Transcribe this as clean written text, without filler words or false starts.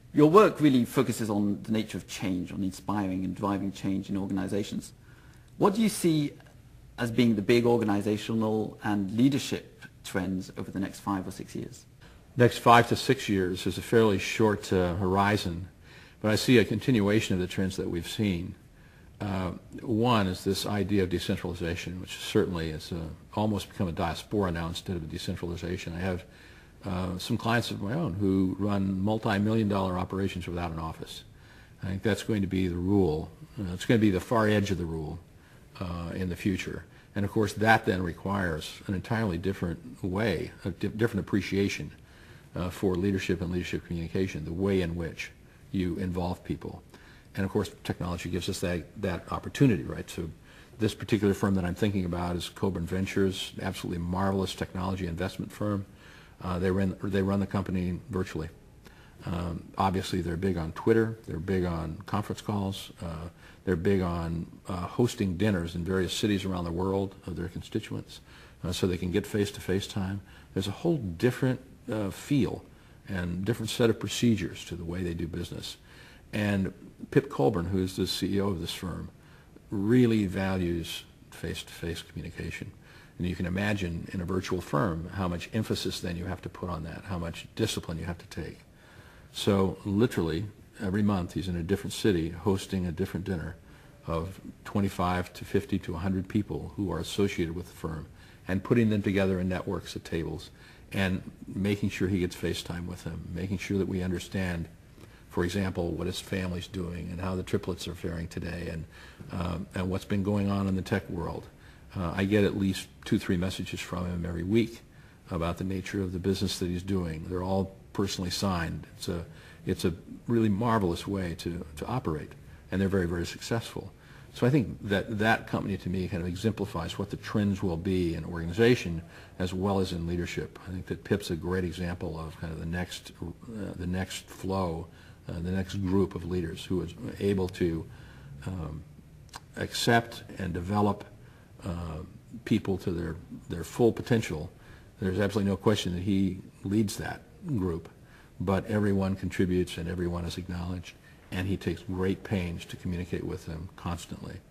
Your work really focuses on the nature of change, on inspiring and driving change in organizations. What do you see as being the big organizational and leadership trends over the next 5 or 6 years? Next 5 to 6 years is a fairly short horizon, but I see a continuation of the trends that we've seen. One is this idea of decentralization, which certainly has almost become a diaspora now instead of a decentralization. I have some clients of my own who run multi-million-dollar operations without an office. I think that's going to be the rule. It's going to be the far edge of the rule in the future. And of course that then requires an entirely different way, a different appreciation for leadership and leadership communication, the way in which you involve people. And of course technology gives us that opportunity, right? So this particular firm that I'm thinking about is Coburn Ventures, absolutely marvelous technology investment firm. They run the company virtually. Obviously they're big on Twitter, they're big on conference calls, they're big on hosting dinners in various cities around the world of their constituents so they can get face-to-face time. There's a whole different feel and different set of procedures to the way they do business. And Pip Colburn, who is the CEO of this firm, really values face-to-face communication. And you can imagine in a virtual firm how much emphasis then you have to put on that, how much discipline you have to take. So literally every month he's in a different city hosting a different dinner of 25 to 50 to 100 people who are associated with the firm and putting them together in networks of tables and making sure he gets face time with them, making sure that we understand, for example, what his family's doing and how the triplets are faring today and what's been going on in the tech world. I get at least 2-3 messages from him every week about the nature of the business that he's doing. They're all personally signed. It's a really marvelous way to operate, and they're very, very successful. So I think that company to me kind of exemplifies what the trends will be in organization as well as in leadership. I think that Pip's a great example of kind of the next flow, the next group of leaders who is able to accept and develop people to their full potential. There's absolutely no question that he leads that group, but everyone contributes and everyone is acknowledged, and he takes great pains to communicate with them constantly.